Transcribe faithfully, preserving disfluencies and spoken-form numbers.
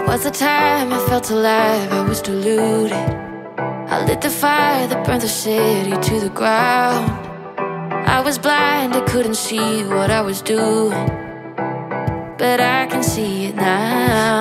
Was the time I felt alive, I was deluded. I lit the fire that burned the city to the ground. I was blind, I couldn't see what I was doing, but I can see it now.